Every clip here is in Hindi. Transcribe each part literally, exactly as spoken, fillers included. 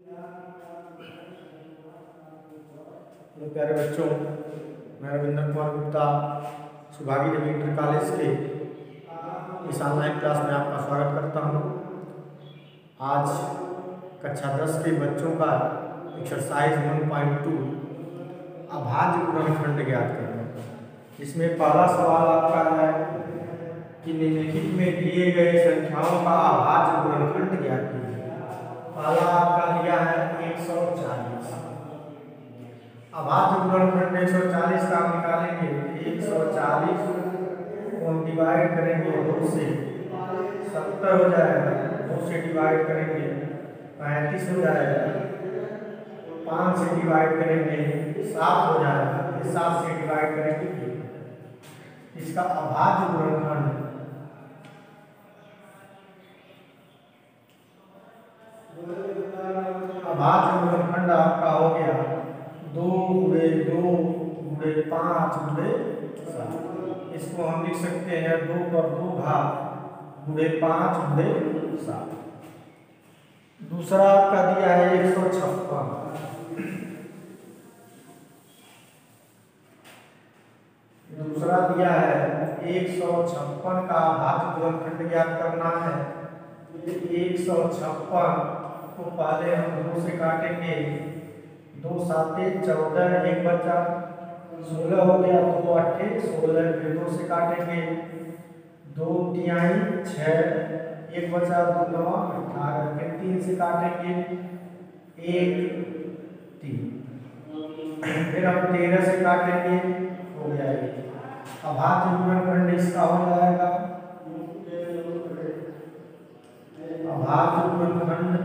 प्यारे बच्चों, मैं रविंद्र कुमार गुप्ता सुभागी देवी इंटर कॉलेज के इस ऑनलाइन क्लास में आपका स्वागत करता हूं। आज कक्षा दस के बच्चों का एक्सरसाइज वन पॉइंट टू अभाज्य गुणनखंड ज्ञात करना। इसमें पहला सवाल आपका है कि निम्नलिखित में दिए गए संख्याओं का अभाज्य गुणनखंड ज्ञात कीजिए। पहला आपका दिया है एक सौ चालीस। अभाज्य गुणनखंड एक सौ चालीस का हम निकालेंगे। एक सौ चालीस को हम डिवाइड करेंगे दो से, सत्तर हो जाएगा। दो से डिवाइड करेंगे पैंतीस हो जाएगा। पाँच से डिवाइड करेंगे सात हो जाएगा। सात से डिवाइड करेंगे इसका अभाज्य गुणनखंड अभाज्य गुणनखंड आपका हो गया दो गुणे दो गुणे पाँच गुणे सात। इसको हम लिख सकते हैं दो पर दो घात गुणे पाँच गुणे सात। दूसरा आपका दिया है एक सौ छप्पन। दूसरा दिया है एक सौ छप्पन का अभाज्य गुणनखंड ज्ञात करना है। एक सौ छप्पन को पहले हम दो से काटेंगे। दो साते चौदह, एक बचा सोलह हो गया। दो अट्ठे सोलह, फिर दो से काटेंगे। दो तिहाई छः, एक बचा दो नवा अठारह, फिर तीन से काटेंगे एक तीन, फिर हम तेरह से काटेंगे हो गया एक। अभाज्य गुणनखंड इसका हो जाएगा अभाज्य गुणनखंड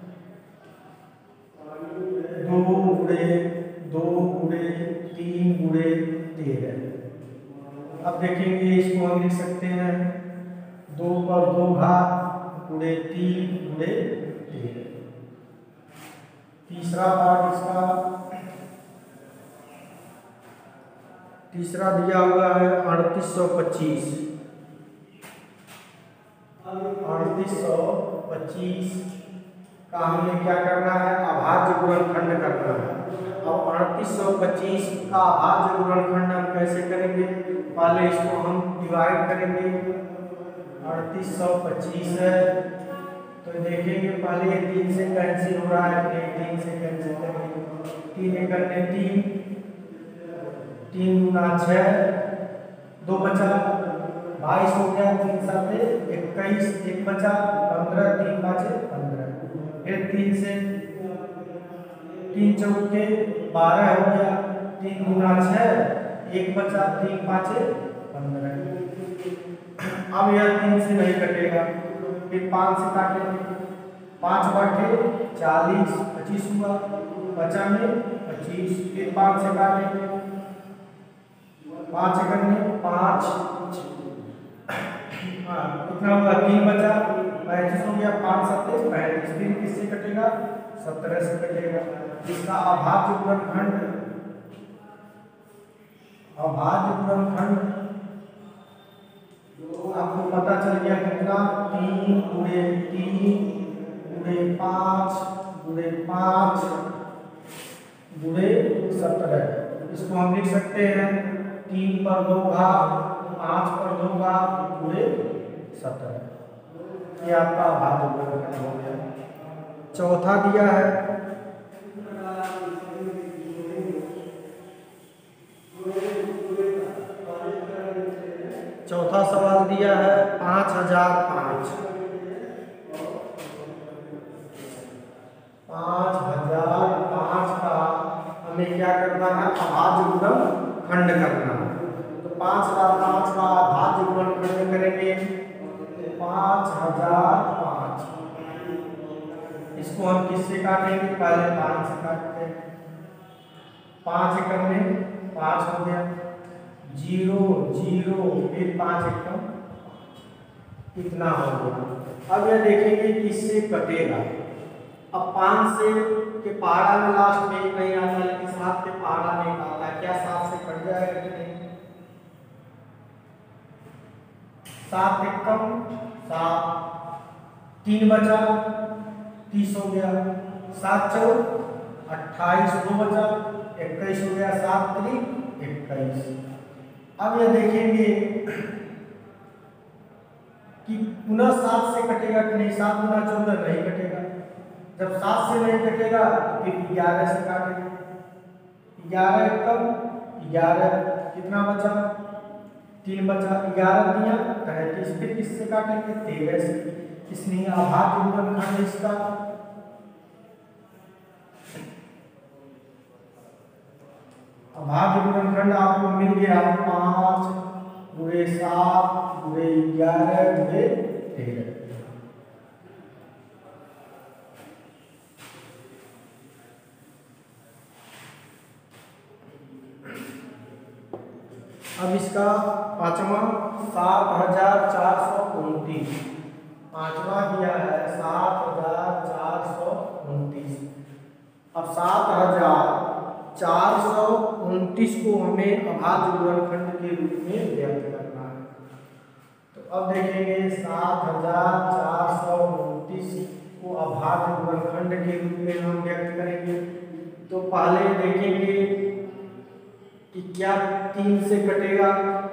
दो गुणे दो गुणे तीन गुणे तेरह। अब देखेंगे इसको हम लिख सकते हैं दो पर दो घात गुणे तीन गुणे तेरह। तीसरा पार्ट इसका तीसरा दिया हुआ है अड़तीस सौ पच्चीस। अड़तीस सौ पच्चीस का हमें क्या करना है? अभाज्य गुणनखंड करना है। अब अड़तीस सौ पच्चीस का अभाज्य गुणनखंड हम कैसे करेंगे? पहले इसको हम डिवाइड करेंगे। अड़तीस सौ पच्चीस है तो देखेंगे पहले ये तीन से कैंसिल हो रहा है, फिर तीन से कैंसिल करेंगे। तीन एक करने तीन, तीन गुना छः, दो बचा बाईस हो गया। तीन सात इक्कीस, एक बचा पंद्रह, तीन पाँच पंद्रह, फिर तीन से तीन चौके बारह हो गया। तीन गुना छः, एक बचा तीन पाँच पंद्रह। अब यह तीन से नहीं कटेगा, फिर पाँच से काटेंगे। पाँच बाटे चालीस, पच्चीस हुआ, बचा में पच्चीस, फिर पाँच से काटेंगे। पाँच करने पाँच, हाँ कितना हुआ? तीन बचा पैंतीस हो गया। पाँच सत्ताईस पैंतीस, फिर किससे कटेगा? सत्रह से कटेगा। इसका अभाज्य गुणनखंड अभाज्य गुणनखंड आपको पता चल गया कितना? तीन गुणे तीन गुणे पाँच गुणे पाँच गुणे सत्रह। इसको हम लिख सकते हैं तीन पर दो घात पाँच पर दो घात गुणे सत्रह। ये आपका अभाज्य गुणनखंड हो गया। चौथा दिया है चौथा सवाल दिया है पाँच हजार पाँच। पाँच हजार पाँच का हमें क्या करना है? अभाज्य गुणनखंड करना है। तो पाँच हजार पाँच का अभाज्य गुणनखंड करेंगे पाँच हजार पाँच। इसको हम किससे काटेंगे? पहले पाँच से काटते हैं। पाँच करने पाँच हो गया, जीरो जीरो, फिर पाँच एकदम कितना हो गया। अब यह देखेंगे किससे कटेगा। अब पाँच से के पहाड़ा में लास्ट में एक नहीं आता, लेकिन सात के पहाड़ा में एक आता है। क्या सात से कट जाएगा कि नहीं? सात एक कम सात, तीन बचा तीस हो गया। सात चौ अट्ठाईस, दो बचा इक्कीस हो गया, सात त्रिक इक्कीस। अब यह देखेंगे कि पुनः सात से कटेगा कि नहीं, सात गुना चौदह नहीं कटेगा। जब सात से नहीं कटेगा तो फिर ग्यारह से काटेंगे, ग्यारह कब ग्यारह, कितना बचा तीन बचा, ग्यारह दिया तैंतीस, फिर किससे काटेंगे तेरह से, इसलिए अभाज्य गुणनखंड इसका अभाज्य गुणनखंड आपको मिल गया पाँच गुणे सात गुणे ग्यारह गुणे तेरह। अब इसका पांचवा सात हजार चार सौ उनतीस, पांचवा दिया है सात हजार चार सौ उनतीस। अब सात हजार चार सौ उनतीस को हमें अभाज्य गुणनखंड के रूप में व्यक्त करना है। तो अब देखेंगे सात हजार चार सौ उनतीस को अभाज्य गुणनखंड के रूप में हम व्यक्त करेंगे। तो पहले देखेंगे कि क्या तीन से कटेगा,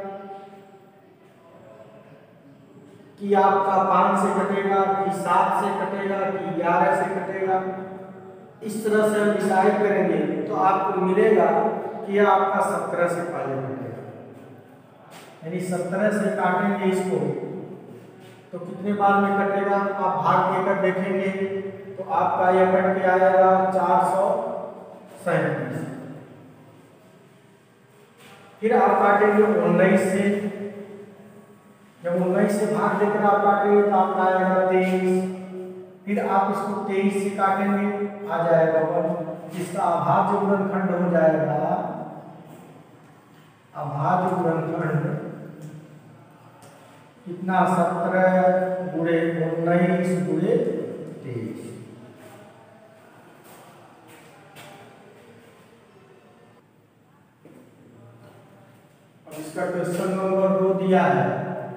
कि आपका पाँच से कटेगा, कि सात से कटेगा, कि ग्यारह से कटेगा। इस तरह से हम डिसाइड करेंगे तो आपको मिलेगा कि यह आपका सत्रह से पहले कटेगा, यानी सत्रह से काटेंगे इसको तो कितने बार में कटेगा, आप भाग देकर देखेंगे तो आपका यह कट के आएगा चार सौ सैंतीस। फिर आप काटेंगे उन्नीस से, जब उन्नीस से भाग देकर आप काटेंगे तो आपका आएगा तेईस। फिर आप इसको तेईस से काटेंगे, आ जाएगा वन, जिसका अभाज्य गुणनखंड हो जाएगा अभाज्य गुणनखंड कितना सत्रह गुणे उन्नीस गुणे तेईस। इसका क्वेश्चन नंबर दो दिया है।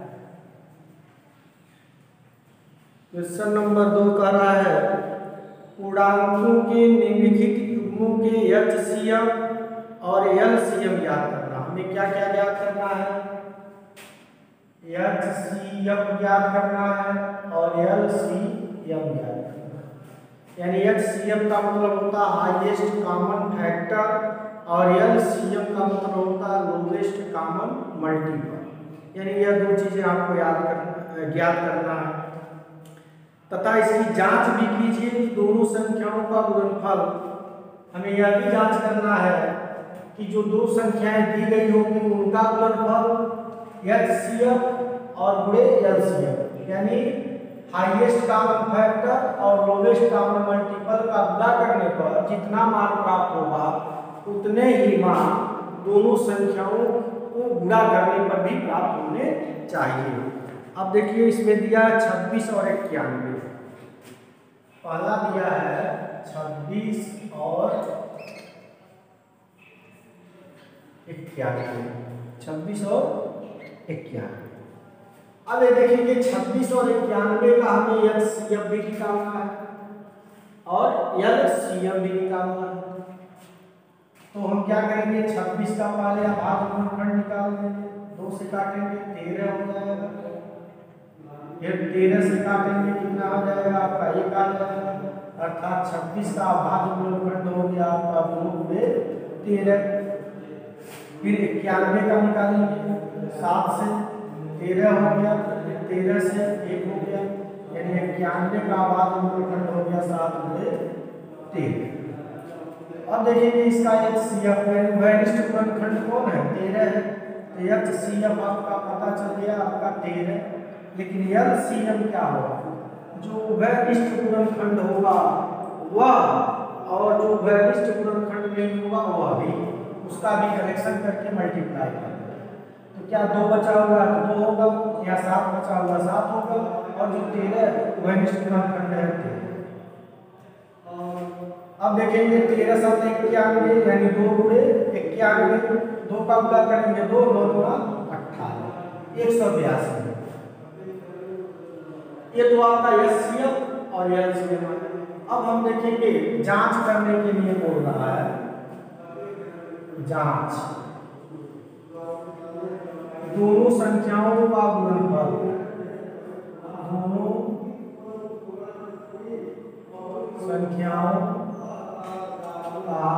क्वेश्चन नंबर दो कह रहा है पूर्णांकों के निम्नलिखित युग्मों के एचसीएम और एलसीएम ज्ञात करना। हमें क्या क्या ज्ञात करना है, एचसीएम ज्ञात करना है और एलसीएम ज्ञात करना है। यानी एचसीएम का मतलब होता है हाईएस्ट कॉमन फैक्टर और एलसीएम का मतलब होता है लोवेस्ट कॉमन मल्टीपल। यानी यह दो चीजें आपको याद करना ज्ञात करना है तथा इसकी जांच भी कीजिए कि दोनों संख्याओं का गुणनफल। हमें यह भी जांच करना है कि जो दो संख्याएं दी गई होंगी उनका गुणनफल एचसीएफ और गुणे एलसीएम, यानी हाईएस्ट कॉमन फैक्टर और लोवेस्ट कॉमन मल्टीपल का गुणा करने पर जितना मान प्राप्त होगा उतने ही मान दोनों संख्याओं को गुणा करने पर भी प्राप्त होने चाहिए। अब देखिए इसमें दिया है छब्बीस और इक्यानवे। पहला दिया है छब्बीस और इक्यानवे, छब्बीस और इक्यानवे। अब ये देखेंगे छब्बीस और इक्यानवे का हमें एचसीएफ भी निकालना है और एलसीएम भी निकालना है। तो हम क्या करेंगे, छब्बीस का पहले अभाज्य गुणनखंड निकाल देंगे, दो से काटेंगे तेरह हो जाएगा, फिर तेरह से काटेंगे कितना हो जाएगा आपका एक आ जाएगा, अर्थात छब्बीस का अभाज्य गुणनखंड हो गया आपका दो गुणे तेरह। फिर इक्यानवे का निकालेंगे, सात से तेरह हो गया, तेरह से एक हो गया, यानी इक्यानवे का अभाज्य गुणनखंड हो गया सात गुणे तेरह। अब देखेंगे इसका एचसीएफ वैनिष्ठ गुणनखंड कौन है, तेरह है, तो एचसीएफ आपका पता चल गया आपका तेरह। लेकिन एलसीएम क्या होगा, जो वैनिष्ठ गुणनखंड होगा वह और जो वैनिष्ठ गुणनखंड नहीं होगा वह भी, उसका भी कलेक्शन करके मल्टीप्लाई कर देंगे। तो क्या दो बचा होगा तो दो होगा, या सात बचा होगा सात होगा, और जो तेरह वैनिष्ठ गुणनखंड है तेरह। अब देखेंगे तेरह सात इक्यानवे यानी दो गुणे इक्यानवे, दो का गुणा करेंगे दो, दो गुणा अठारह, एक सौ बयासी। ये तो आपका एचसीएफ और एलसीएम। अब हम देखेंगे जांच करने के लिए बोल रहा है, जांच दोनों संख्याओं का गुणनफल, दोनों संख्याओं का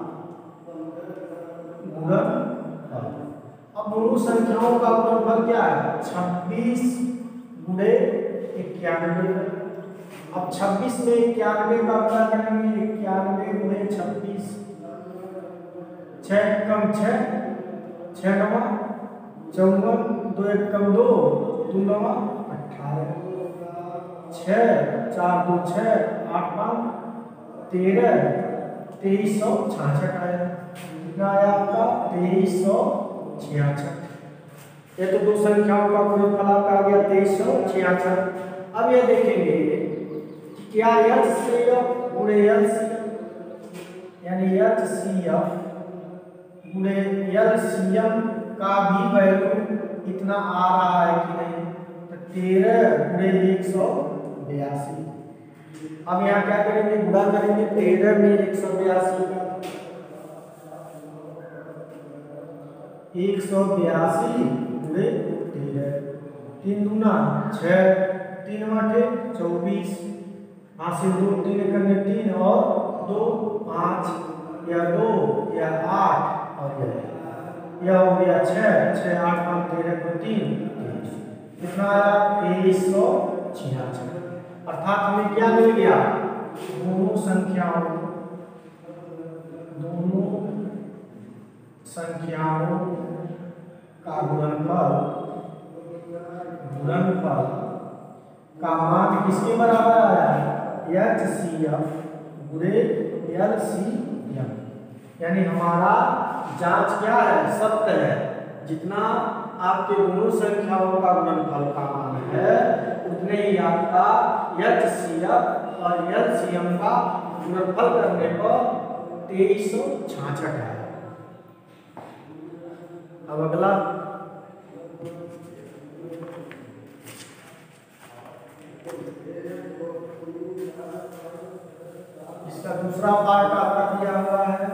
गुणनफल। अब दोनों संख्याओं का गुणनफल क्या है? छब्बीस गुणे इक्यानवे। अब छब्बीस में इक्यानवे का गुणा करेंगे, इक्यानवे गुणे छब्बीस, छह कम छह, छह नवा चौवन, दो एक कम दो, दो नवा अठारह, छह चार दो छह, आठ पाँच तेरह, तेईस सौ छाछठ आया। कितना आया आपका? तेईस सौ छियासठ। ये तो दो संख्याओं का गुणनफल आपका आ गया तेईस सौ छियासठ। अब ये देखेंगे क्या एच सी एफ गुणे एल सी एफ, यानी एच सी एफ गुणे एल सी एम का भी वैल्यू इतना आ रहा है कि नहीं? तो तेरह गुणे एक सौ बयासी। अब यहाँ क्या करेंगे? गुणा करेंगे तेरह में एक सौ बयासी का, एक सौ बयासी गुणे तेरह, तीन दूना छह, तीन आठे चौबीस, हासिल दो तीन करने तीन और दो पाँच, या दो या आठ और यह यह हो गया छः, छः आठ पाँच तेरह को तीन, कितना आया? तेईस सौ छियासठ। अर्थात हमें क्या मिल गया? दोनों संख्याओं दोनों संख्याओं का गुणनफल गुणनफल का मान किसके बराबर आया है? एच सी एफ गुणे एल सी एम। यानी हमारा जांच क्या है? सत्य है। जितना आपके दोनों संख्याओं का गुणनफल का मान है उतने ही आपका एच सी एफ और एल सी एम का गुणनफल करने पर तेईस सौ छाछठ है। अब अगला इसका दूसरा पार्ट आपका दिया हुआ है।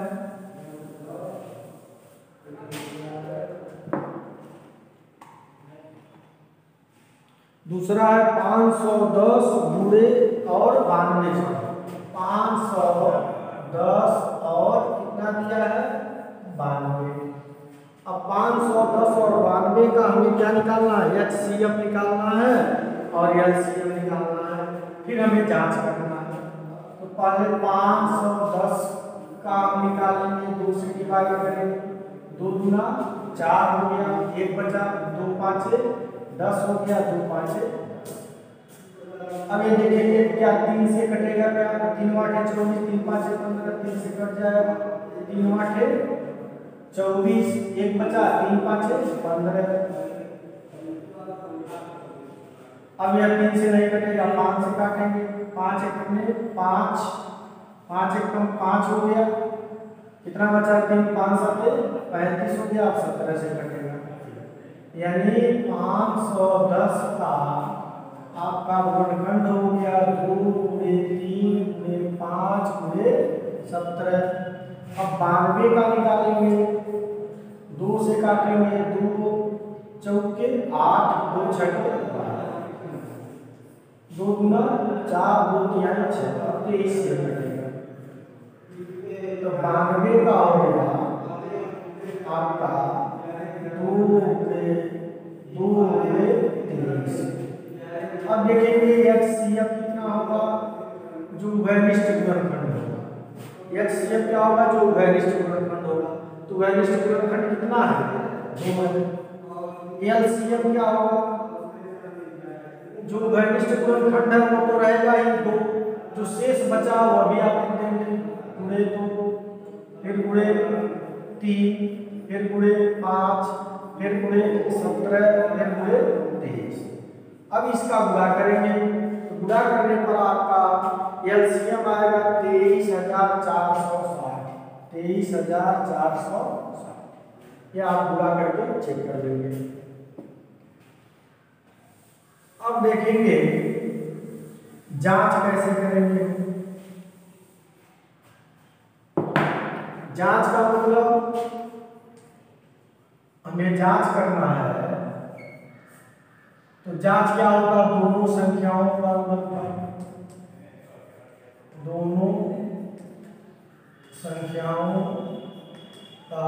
दूसरा है पाँच सौ दस गुणे और बानवे सौ। पाँच सौ दस और कितना दिया है? बानवे। अब पाँच सौ दस और बानवे का हमें क्या निकालना है? एच सी एफ निकालना है और एल सी एम निकालना है। फिर हमें जांच करना है। तो पहले पाँच सौ दस का हम निकालेंगे, दो से डिवाइड करेंगे, दो गुना चार हो गया, एक बचा, दो पाँचे दस हो गया, दो पाँचे। अब ये देखेंगे क्या तीन से कटेगा? क्या तीन आठे चौबीस, तीन पाँचे पंद्रह, तीन से कट जाएगा, तीन आठे चौबीस, एक बचा, तीन पाँचे पंद्रह। अब यह तीन से नहीं कटेगा, पाँच से काटेंगे, पाँच एक में पाँच, पाँच एक कम पाँच हो गया, कितना बचा? तीन पाँच सात पैंतीस हो गया। अब सत्रह से कटेगा, यानी पाँच सौ दस का आपका गुणनखंड हो गया दो गुणे तीन गुणे पाँच गुणे सत्रह। अब बानवे का निकालेंगे, दो से काटेंगे, दो चौके आठ, दो छठे दो गुना चार, दो तिहाई छः, तेईस से कटेगा। तो बानवे का हो गया आपका दो गुणे दो गुणे तेईस। अब देखेंगे एच सी एफ कितना होगा? जो उभयनिष्ठ गुणनखंड होगा। एच सी एफ क्या होगा? जो उभयनिष्ठ गुणनखंड होगा। तो उभयनिष्ठ गुणनखंड कितना है? दो है। एल सी एफ क्या होगा? जो उभयनिष्ठ गुणनखंड है वो तो रहेगा ही दो, जो शेष बचा वो भी आप लिख देंगे, गुणे दो, फिर गुणे तीन, फिर गुणे पाँच, फिर गुणे सत्रह, फिर गुणे तेईस। अब इसका गुणा करेंगे, तो गुणा करने पर आपका एलसीएम आएगा तेईस हजार चार सौ साठ, तेईस हजार चार सौ साठ। यह आप गुणा करके चेक कर लेंगे। अब देखेंगे जांच कैसे करेंगे। जांच का मतलब हमें जांच करना है, तो जांच क्या होगा, दोनों संख्याओं का गुणनफल, दोनों संख्याओं का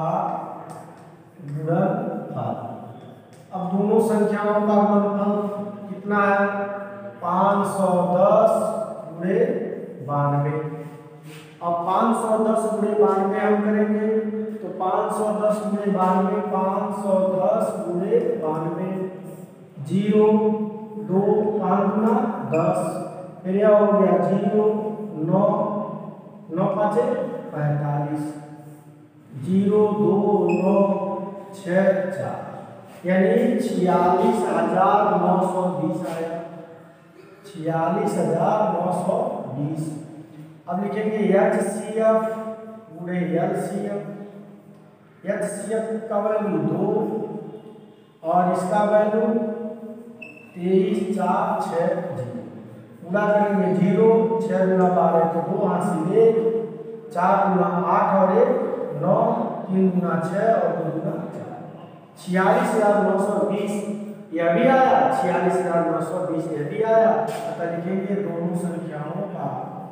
गुणनफल। अब दोनों संख्याओं का गुणनफल कितना है, पाँच सौ दस गुणे बानवे। अब पाँच सौ दस गुणे बानवे हम करेंगे, तो पाँच सौ दस गुणे बानवे, पाँच सौ दस गुणे बानवे, जीरो दो पाँच गुना दस, फिर यह हो गया जीरो नौ, नौ पाँचे पैंतालीस, जीरो दो नौ छः चार, यानी छियालीस हजार नौ सौ बीस आया, छियालीस हजार नौ सौ बीस। अब लिखेंगे एच सी एफ गुणे L C F, H C F का वैल्यू दो और इसका वैल्यू तेईस चार छः जीरो, गुणा करेंगे जीरो, छः गुना बारह तो दो हासिल एक, चार गुना आठ और एक नौ, तीन गुना छः और दो गुना चार, छियालीस हजार नौ सौ बीस यह भी आया, छियालीस हजार नौ सौ बीस यह भी आया। अतः लिखेंगे दोनों संख्याओं का,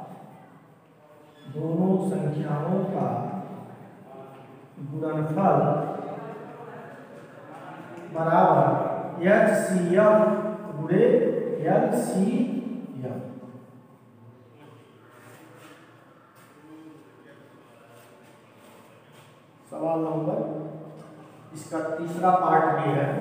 दोनों संख्याओं का गुणनफल बराबर एच सी एफ गुणे एल सी एफ। सवाल नंबर इसका तीसरा पार्ट भी है।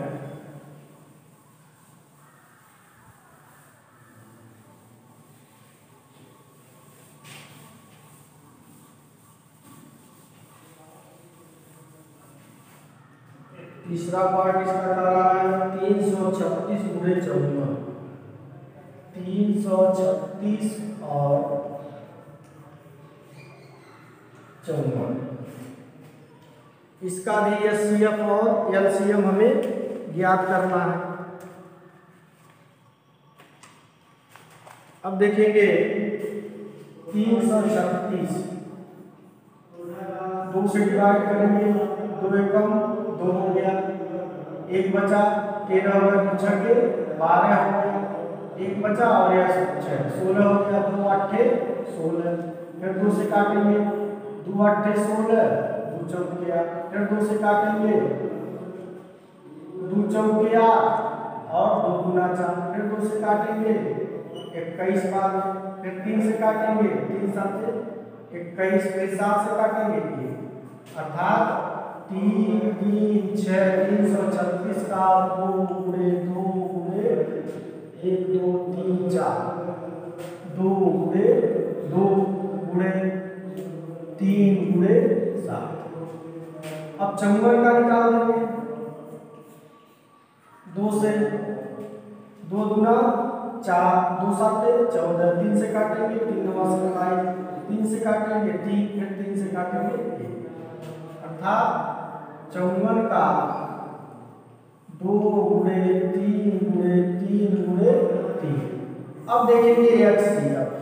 तीसरा पार्ट इसका कह रहा है तीन सौ छत्तीस गुणे चौवन, तीन सौ छत्तीस और चौवन, इसका भी एच सी एफ और एल सी एम हमें ज्ञात करना है। अब देखेंगे तीन सौ छत्तीस दो से डिवाइड करेंगे, दो एकम दो हो गया, एक बचा, तेरह हो गया, दो छके बारह हो गया, एक बचा और यह छः सोलह हो गया, दो अट्ठे सोलह, फिर दो से काटेंगे, दो अट्ठे सोलह, दो चौके आठ, फिर दो से काटेंगे, दो चौके आठ और दो गुना चार, फिर दो से काटेंगे इक्कीस बार, फिर तीन से काटेंगे, तीन सात से इक्कीस, फिर सात से काटेंगे एक, अर्थात तीन तीन छः, तीन सौ छत्तीस का दो गुणे दो गुणे एक दो तीन चार, दो गुणे दो गुणे तीन गुणे सात। अब चौवन का निकाल देंगे, दो से दो दुना चार, दो साते चौदह, तीन से काटेंगे, तीन नौ से बाईस, तीन से काटेंगे तीन, फिर तीन से काटेंगे एक, अर्थात चौवन का दो गुणे तीन गुणे तीन गुणे तीन। अब देखेंगे एच सी एफ,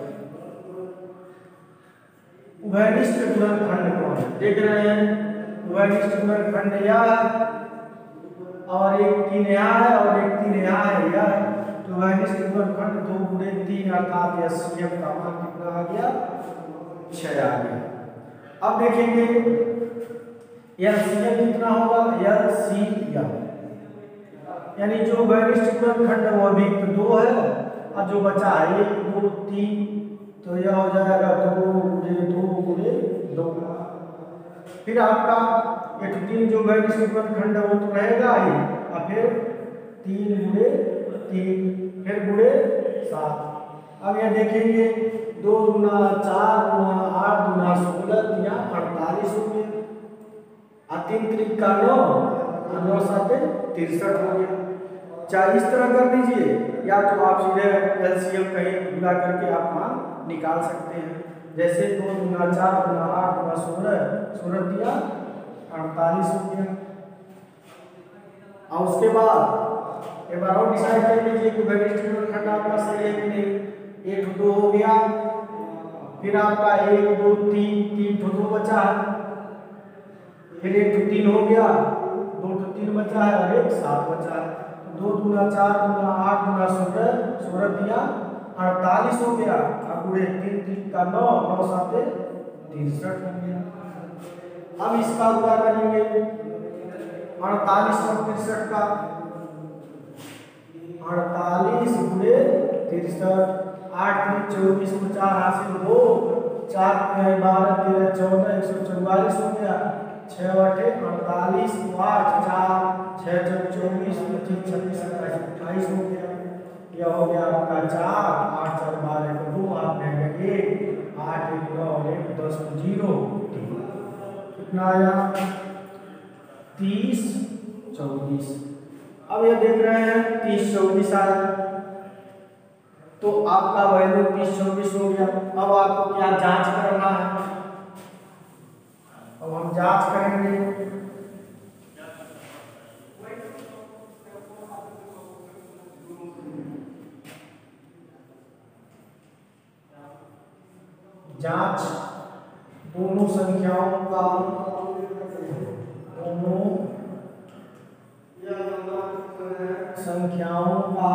उभयनिष्ठ गुणनखंड कौन है, देख रहे हैं उभयनिष्ठ गुणनखंड यह है और एक तीन यहाँ है और एक तीन यहाँ है, यह है, तो उभयनिष्ठ गुणनखंड दो गुणे तीन अर्थात एच सी एफ का मान कितना आ गया, छः आ गया। अब देखेंगे एल सी एम कितना होगा, एल सी एम यानी जो उभयनिष्ठ गुणनखंड है वो भी दो है और जो बचा है एक दो तीन, तो यह हो जाएगा दो गुणे दो गुणे दो, फिर आपका एक तीन जो उभयनिष्ठ गुणनखंड है वो तो रहेगा ही, और फिर तीन गुणे तीन, फिर गुणे सात। अब यह देखेंगे दो गुना चार गुना आठ गुना सोलह या अड़तालीस हो गया, तीन त्रिक का नौ, नौ सात तिरसठ हो गया। चाहे इस तरह कर दीजिए या तो आप सीधे एल सी एम कहीं गुणा करके आप मान निकाल सकते हैं, जैसे दो गुना चार गुना आठ गुना सोलह, सोलह दिया अड़तालीस हो गया। और उसके बाद एक बार और डिसाइड कर लीजिए कि उभयनिष्ठ गुणनखंड आपका सही है कि नहीं। एक दो हो गया, फिर आपका एक दो तीन, तीन तो दो बचा है, फिर एक तो तीन हो गया, दो तो तीन बचा है और एक सात बचा है। तो दो दूना चार दूना आठ दूना सोलह, सोलह दिया अड़तालीस हो गया। अब पूरे तीन तीन का नौ, नौ साते तिरसठ हो गया। अब इसका गुणा करेंगे अड़तालीस और तिरसठ का, अड़तालीस गुणे तिरसठ, आठ तीन चौबीस को चार हासिल दो, चार तीन बारह तेरह चौदह एक सौ चौवालीस हो गया। छः अठे अड़तालीस, आठ चार छः चौ चौबीस पच्चीस छब्बीस सत्ताईस अट्ठाईस हो गया। यह हो गया आपका चार, आठ चार बारह को दो, आप एक, आठ एक नौ एक दस जीरो, कितना आया तीस चौबीस। अब ये देख रहे हैं तीस चौबीस आया, तो आपका वैल्यू तीस चौबीस हो गया। अब आपको क्या जांच करना है, अब हम जांच करेंगे। जांच दोनों संख्याओं का, दोनों संख्याओं का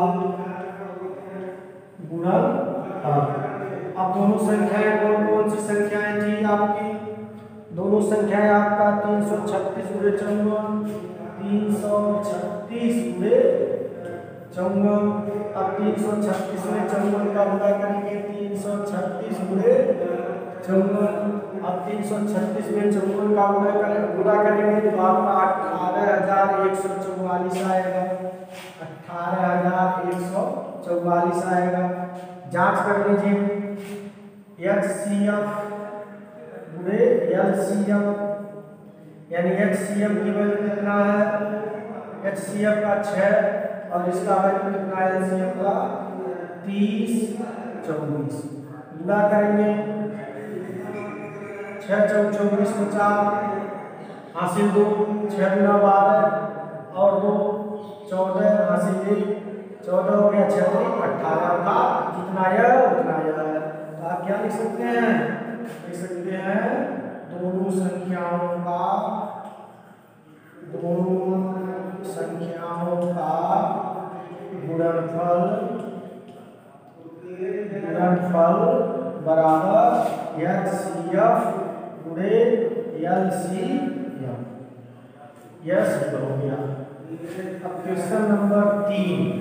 गुणनफल। अब दोनों संख्याएं कौन कौन सी संख्याएं थी आपकी, दोनों संख्याएं आपका तीन सौ छत्तीस गुणे चौवन, तीन सौ छत्तीस गुणे चौवन। अब तीन सौ छत्तीस में चौवन का गुणा करेंगे, तीन सौ छत्तीस गुणे चौवन। अब तीन सौ छत्तीस में चौवन का गुणा करें गुणा करेंगे तो आपका अठारह हजार एक सौ चौवालीस आएगा, अठारह हजार एक सौ चौवालीस आएगा। जांच कर लीजिए एच सी एफ गुणे एल सी एम, यानी एच सी एम की वैल्यू कितना है, एच सी एफ का छः और इसका वैल्यू कितना है, एल सी एम का तीस चौबीस। गुणा करेंगे छः चौ चौबीस को चार हासिल दो, छः गुना बारह और दो चौदह हासिल एक, चौदह हो गया छः अट्ठारह का जितना है उतना है। तो आप क्या लिख सकते हैं, लिख सकते हैं दोनों संख्याओं का, दोनों संख्याओं का गुणनफल, गुणनफल बराबर एच सी एफ गुणे एल सी एम। यस हो गया। अब क्वेश्चन नंबर तीन,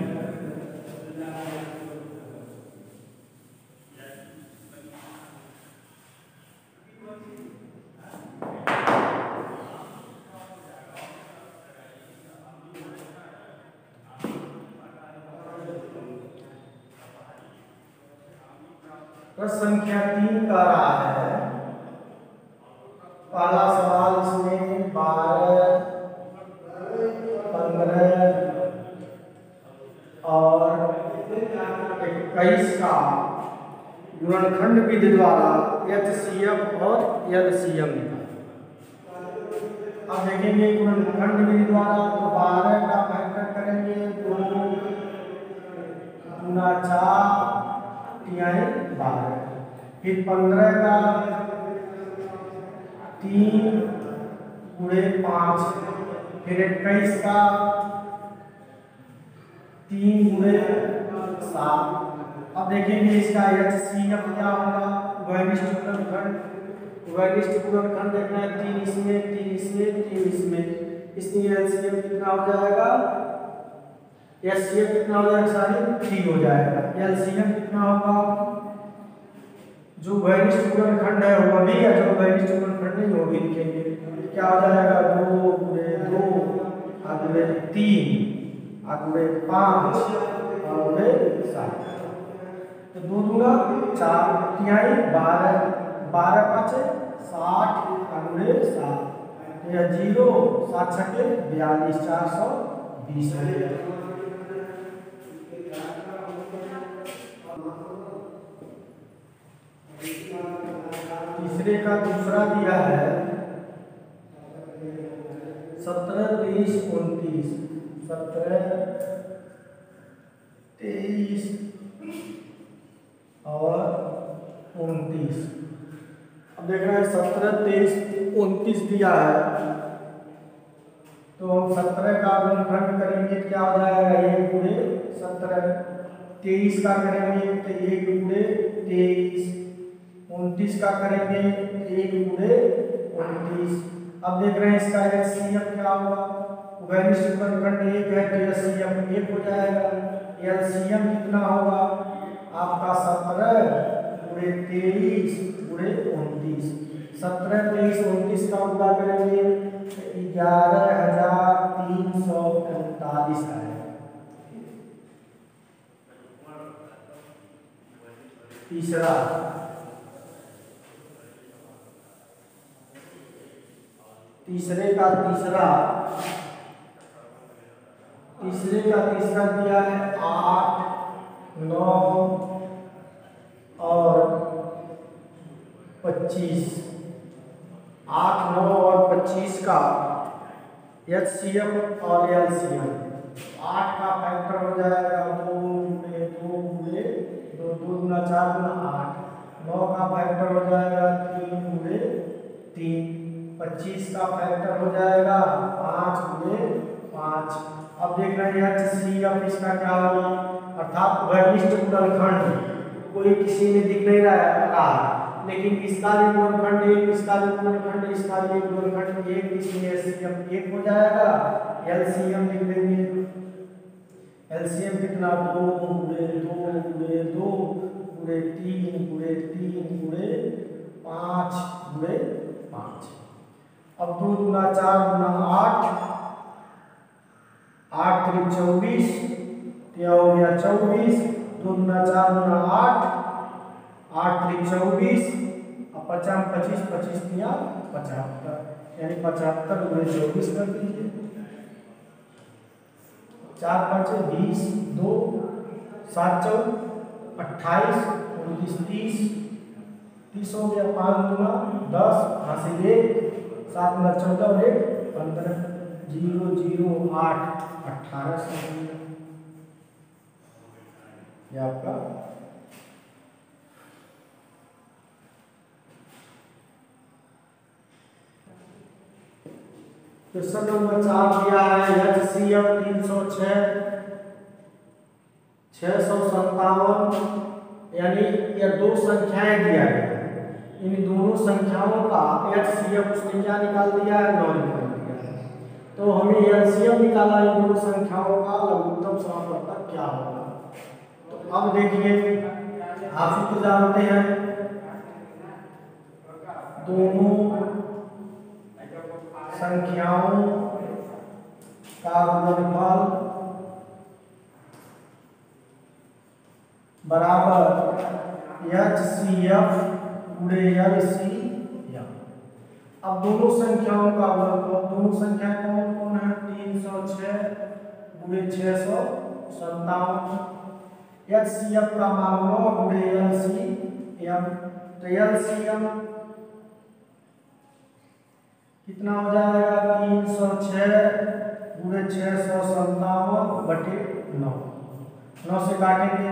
प्रश्न संख्या तीन का रहा है। पहला सवाल इसमें बारह, पंद्रह और इक्कीस का गुणनखंड विधि द्वारा एच सी एफ और एल सी एम। अब देखेंगे गुणनखंड विधि द्वारा तो बारह का फैक्टर करेंगे दो गुना चार तिहाई बारह, फिर पंद्रह का तीन गुणे पाँच, फिर इक्कीस का तीन गुणे सात। अब देखेंगे इसका एच सी एफ क्या होगा, वैनिष्ठ गुणनखंड, वैनिष्ठ गुणनखंड देखना है तीन इसमें तीन इसमें तीन इसमें, इसलिए एल सी एफ कितना हो जाएगा, एच सी एफ कितना हो जाएगा, सारी तीन हो जाएगा। एल सी एम कितना होगा, जो वैनिष्ठ गुणनखंड है वो भी, या जो वैनिष्ठ गुणनखंड नहीं वो भी लिखेंगे। क्या हो जाएगा, दो गुणे दो गुणे तीन गुणे पाँच और गुणे सात। तो दो दूना चार तिहाई बारह, बारह पाँच साठ गुणे सात, यह जीरो सात छठे बयालीस, चार सौ बीस हो गया। तीसरे का दूसरा दिया है सत्रह तेईस उनतीस, सत्रह तेईस और उनतीस। अब देख रहे हैं सत्रह तेईस उनतीस दिया है, तो हम सत्रह का गुणनखंड करेंगे क्या हो जाएगा, एक गुणे सत्रह। तेईस का करेंगे तो एक गुणे तेईस। उनतीस का करेंगे एक गुणे उनतीस। अब देख रहे हैं इसका एलसीएम क्या होगा, उभयनिष्ठ गुणनखंड एक है तो एलसीएम एक हो जाएगा। एलसीएम कितना होगा आपका, सत्रह गुणे तेईस गुणे उनतीस। सत्रह तेईस उनतीस का गुणा करेंगे ग्यारह हजार तीन सौ उनतालीस आएगा। तीसरा तीसरे का तीसरा तीसरे का तीसरा दिया है आठ नौ और पच्चीस। आठ नौ और पच्चीस का एचसीएफ और एलसीएम। आठ का फैक्टर हो जाएगा दो गुणे दो गुणे दो, दो गुना चार गुना आठ। नौ का फैक्टर हो जाएगा तीन गुणे तीन। पच्चीस का फैक्टर हो जाएगा पाँच गुणे पाँच। अब देख रहे हैं एचसीएफ इसका क्या होगा, अर्थात उभयनिष्ठ गुणनखंड कोई किसी में दिख नहीं रहा है, लेकिन इसका भी गुणनखंड एक, इसका भी गुणनखंड, इसका भी गुणनखंड एक, इसमें एलसीएम एक हो जाएगा। एलसीएम लिख देंगे, एलसीएम कितना, दो गुणे दो गुणे दो गुणे तीन गुणे तीन गुणे पाँच गुणे पाँच। अब दो गुना चार गुना आठ, आठ त्रिक चौबीस, यह हो गया चौबीस। दो गुना चार गुना आठ, आठ त्रिक चौबीस, अब पचास पच्चीस, पच्चीस दिया पचहत्तर, यानी पचहत्तर गुणे चौबीस कर दीजिए। चार पाँच बीस, दो सात चौ अट्ठाईस, उनतीस तीस, तीस हो गया। पाँच गुना दस, हासिल एक, सात गुना चौदह और एक पंद्रह, जीरो जीरो आठ अट्ठारह सौ। ये आपका क्वेश्चन नंबर चार दिया है एचसीएफ तीन सौ छः छः सौ सत्तावन, यानी ये दो संख्याएं दिया गया, इन दोनों संख्याओं का एचसीएफ उसने क्या निकाल दिया है, नौ निकाल दिया है। तो हमें एलसीएम निकाला इन दोनों संख्याओं का, लघुत्तम समापवर्तक क्या होगा। तो अब देखिए आप तो जानते हैं दोनों संख्याओं का गुणनफल बराबर एचसीएफ गुणे एलसीएम। अब दोनों संख्याओं का गुणनफल, दोनों संख्या कौन कौन है, तीन सौ छः गुणे छः सौ सत्तावन। एचसीएफ का मान नौ गुणे एलसीएम, तो एलसीएम कितना हो जाएगा, तीन सौ छः गुणे छः सौ सत्तावन बटे नौ। नौ से काटेंगे,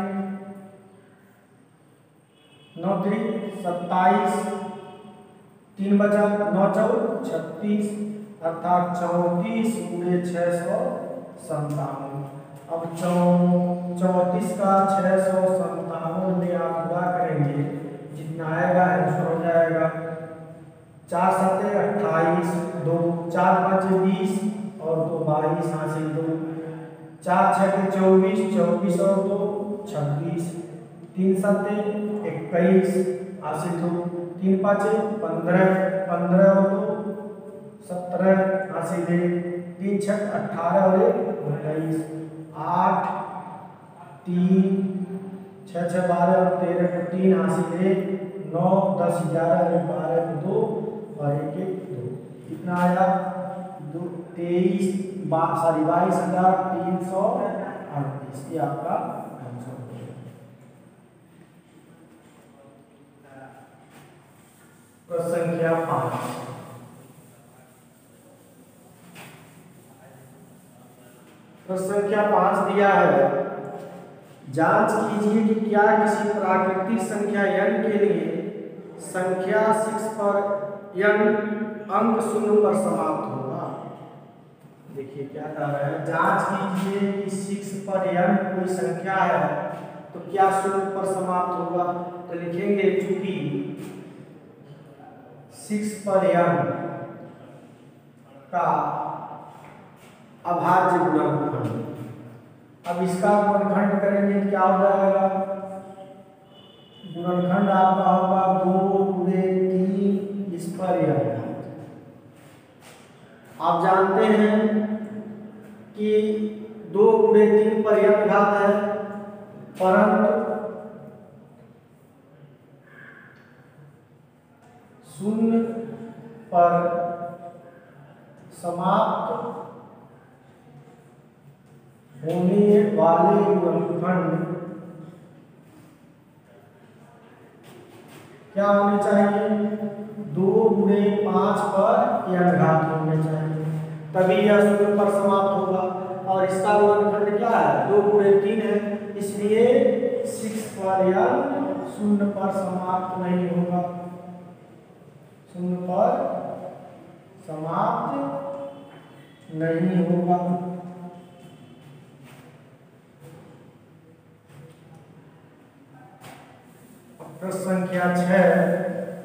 नौ त्रिक सत्ताईस, तीन बचा, नौ चौ छत्तीस, अर्थात चौंतीस गुणे छः सौ सत्तावन। अब चौ चौंतीस का छः सौ सत्तावन में आप गुणा करेंगे, जितना आएगा आंसर हो जाएगा चार सत्ते अट्ठाईस, दो चार पाँच बीस और दो बाईस, हासिल दो, चार छः चौबीस, चौबीस और दो छब्बीस, तीन सत्ते इक्कीस, हासिल दो, तीन पाँच पंद्रह, पंद्रह और दो सत्रह, हासिल एक, तीन छः अट्ठारह और एक उन्नीस, आठ तीन छः छः बारह और तेरह को तीन, हासिल एक, नौ दस ग्यारह और बारह को दो और एक एक दो, कितना आया, दो तेईस बा सॉरी बाईस हजार तीन सौ अड़तीस। ये आपका आंसर हो गया। प्रश्न संख्या पाँच, प्रश्न संख्या पाँच दिया है, जांच कीजिए कि क्या किसी प्राकृतिक संख्या n के लिए संख्या छह पर n अंक शून्य पर समाप्त होगा। देखिए क्या कह रहा है, जांच कीजिए कि सिक्स पर n कोई संख्या है तो क्या शून्य पर समाप्त होगा। तो लिखेंगे चूंकि सिक्स पर n का अभाज्य गुणनखंड, अब इसका गुणनखंड करेंगे क्या हो जाएगा, गुणनखंड आपका होगा दो गुणे तीन इस पर n। आप जानते हैं कि दो गुणे तीन पर n घात है, परंतु शून्य पर समाप्त होने वाले गुणनखंड क्या होने चाहिए, दो गुणे पांच पर n घात होने चाहिए, तभी यह शून्य पर समाप्त होगा। और इसका गुणनखंड क्या है, दो गुणे तीन है, इसलिए सिक्स पर n शून्य पर समाप्त नहीं होगा, शून्य पर समाप्त नहीं होगा। प्रश्न संख्या छह,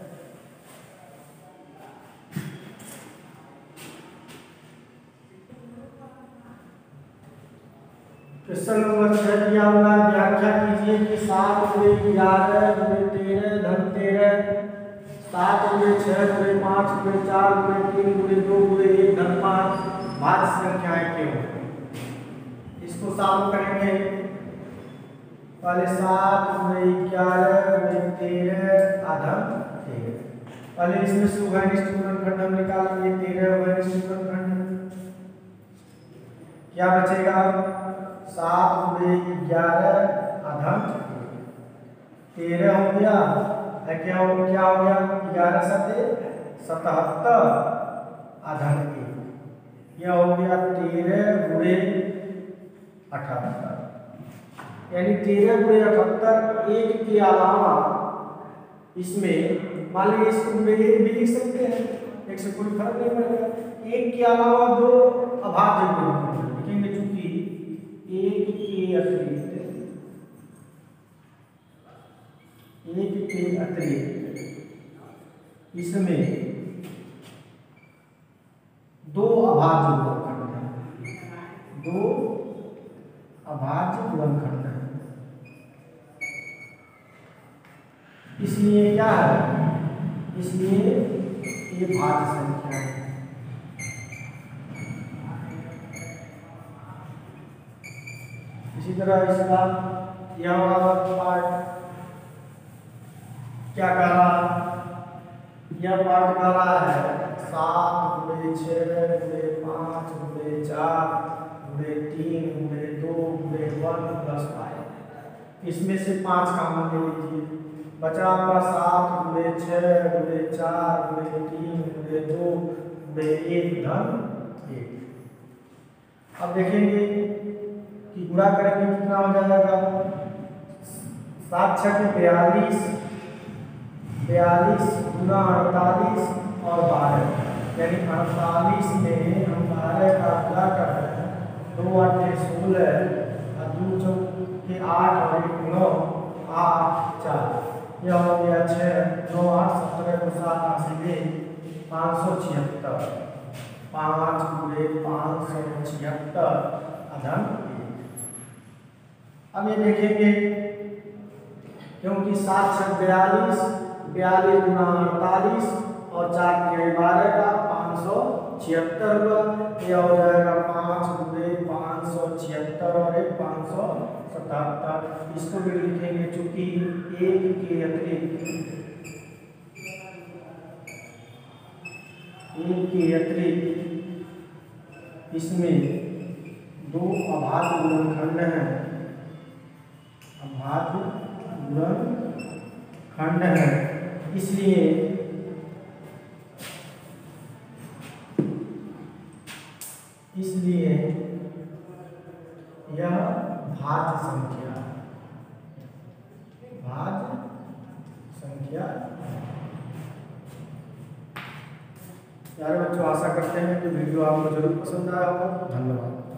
क्वेश्चन नंबर छह दिया हुआ है, व्याख्या कीजिए कि सात गुणे ग्यारह गुणे तेरह धन तेरह, सात गुणे छह गुणे पाँच गुणे चार गुणे तीन गुणे दो गुणे एक धन पाँच भाज्य संख्याएं क्यों। इसको सॉल्व करेंगे, पहले सात गुणे ग्यारह गुणे तेरह आधम तेरह, पहले इसमें से उभयनिष्ठ गुणनखंड हम निकालेंगे, तेरह उभयनिष्ठ गुणनखंड क्या बचेगा, सात गुणे ग्यारह आधम तेरह हो गया, क्या हो क्या हो गया, ग्यारह सते सतहत्तर आधम एक, यह हो गया तेरह गुणे अठहत्तर, यानी तेरह गुणे अठहत्तर। एक के अलावा इसमें मान लीजिए इसको एक भी लिख सकते हैं, एक से कोई फर्क नहीं पड़ेगा, एक के अलावा दो अभाज्य गुणनखंड लिखेंगे, चूंकि एक के अतिरिक्त एक के अतिरिक्त इसमें दो अभाज्य गुणनखंड हैं, दो अभाज्य गुणनखंड हैं, इसलिए क्या है, इसलिए ये भाज्य संख्या है। इसी तरह इसका यह वाला पार्ट क्या कह रहा, यह पार्ट कह रहा है सात गुणे छः गुणे पाँच गुणे चार गुणे तीन गुणे दो गुणे वन प्लस फाइव, इसमें से पाँच कॉमन ले लीजिए, बचा आपका सात गुणे छः गुणे चार गुणे तीन गुणे दो गुणे एक धन एक। अब देखेंगे कि गुणा करेंगे कितना हो जाएगा, सात छः बयालीस, बयालीस गुना अड़तालीस और बारह, यानी अड़तालीस में हम बारह का गुणा कर रहे हैं, दो आठ सोलह और दो चौके आठ और एक नौ, आठ चार, यह हो गया छः, नौ आठ सत्रह को सात अस्सी पाँच सौ छिहत्तर, पाँच गुणे पाँच सौ छिहत्तर अधन एक। अब ये देखेंगे क्योंकि सात छः बयालीस, बयालीस गुना अड़तालीस और चार के बारह का पाँच सौ छिहत्तर हुआ, यह हो जाएगा पाँच गुणे पाँच सौ छिहत्तर और एक पाँच सौ सतहत्तर। इसको भी लिखेंगे चूंकि एक के अतिरिक्त एक के अतिरिक्त इसमें दो अभाज्य गुणनखंड हैं, अभाज्य गुणनखंड है, इसलिए इसलिए यह भाज्य संख्या भाज्य संख्या प्यारे बच्चों, आशा करते हैं कि वीडियो आपको जरूर पसंद आया होगा। धन्यवाद।